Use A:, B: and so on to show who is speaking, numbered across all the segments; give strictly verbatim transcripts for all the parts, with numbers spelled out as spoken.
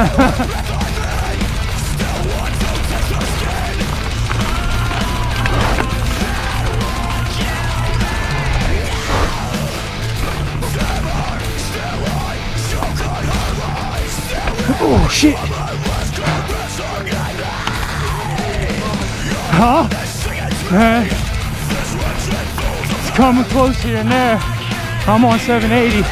A: Oh shit! Huh? Man, it's coming close here and there. I'm on seven eighty.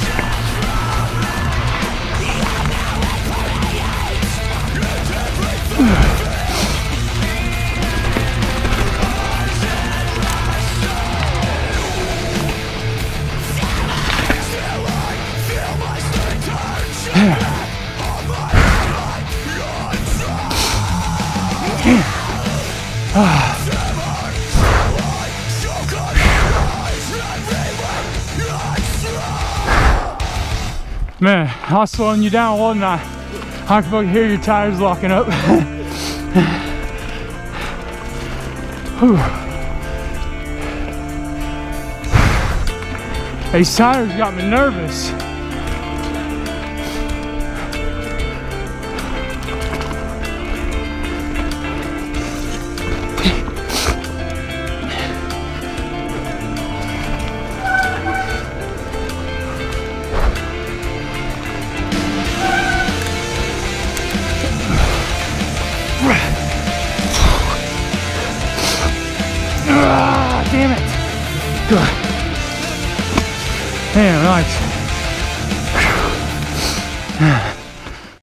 A: Man, I was slowing you down, wasn't I? I can fucking hear your tires locking up. Whew. These tires got me nervous. Ah, damn it. Good. Damn, nice.